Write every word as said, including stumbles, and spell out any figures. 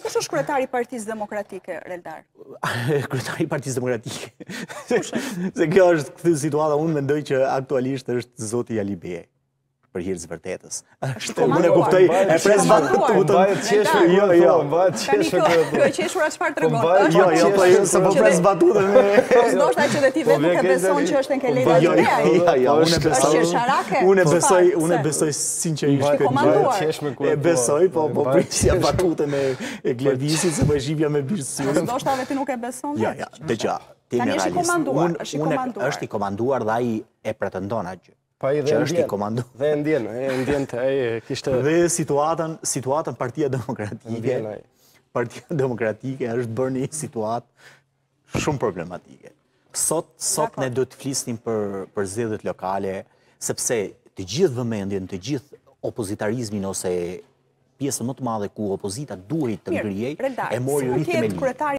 Kush është kryetari i Partisë Demokratike, Reldar? Kryetari i Partisë Demokratike. Se kjo është këtë situata, unë mendoj që aktualisht është zoti Ali Bej. Për hirë të vërtetës. Unë e kuptoj, e pres batutën. Mbajt qeshme jo, jo. mbajt qeshme Kjo e qeshura çfarë tregon? Jo, jo, po se po pres batutën. Po ndoshta që dhe ti vetë nuk e beson që është në Leila Jo, jo, jo, jo, unë e besoj. Është sharake? Unë e besoj, unë e besoj sinqerisht këtë. E besoj, po po prisja batutën e Glevisit se po e shihja me birësyrë. Ndoshta vetë nuk e beson. Jo, jo, dëgjoj. Tani është i komanduar, është i komanduar. Është i komanduar dhe ai e pretendon atë gjë. Pa i dhe është i komandu. Dhe e ndjen, e ndjen të e kishte... Dhe situatën, situatën Partia Demokratike, Partia Demokratike është bërë një situatë shumë problematike. Sot, sot ne do të flisnim për, për zgjedhjet lokale, sepse të gjithë vëmendjen, të gjithë opozitarizmin ose pjesën më të madhe ku opozita duhej të ngrijej, e mori ritëm e lirë.